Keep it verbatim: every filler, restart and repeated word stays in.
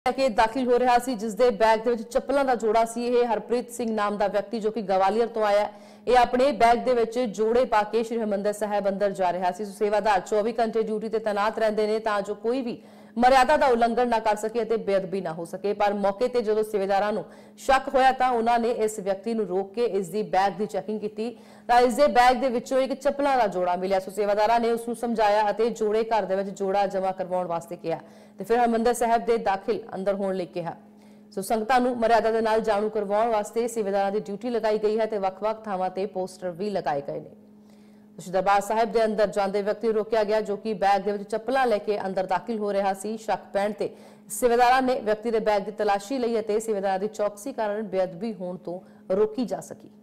के दाखिल हो रहा सी जिस दे बैग दे विच चप्पलां दा जोड़ा सी। यह हरप्रीत सिंह नाम दा व्यक्ति जो कि गवालियर तो आया ये अपने बैग दे विच जोड़े पा के श्री हरमंदिर साहिब अंदर जा रहा सी। सेवादार चौबीस घंटे ड्यूटी ते तैनात रहंदे ने तां जो कोई भी मर्यादा का उल्लंघन ना कर सके ते बेअदबी ना हो सके। पर मौके ते जदों सेवेदारां नूं शक होया तां उन्हां ने इस व्यक्ति नूं रोक के इस दी बैग की चैकिंग की तां इस दे बैग दे विचों एक चप्पलां दा जोड़ा मिलिया। सो सेवादारां ने उसनूं समझाया अते जोड़े घर दे विच जोड़ा जमा करवाउण वास्ते कहा ते फिर हरमंदिर साहिब दे दाखिल अंदर होण लई कहा। सो संगतां नूं मर्यादा दे नाल जाणू करवाउण वास्ते सेवेदारां दी ड्यूटी लगाई गई है ते वख-वख थावां ते पोस्टर भी लगाए गए ने। दरबार साहिब के अंदर जाते व्यक्ति रोकया गया जो कि बैग के चप्पलां लेके अंदर दाखिल हो रहा सी। शक पैण ते सेवेदारां ने व्यक्ति के बैग की तलाशी लई अते सेवेदारां दी चौकसी कारण बेअदबी होण तो रोकी जा सकी।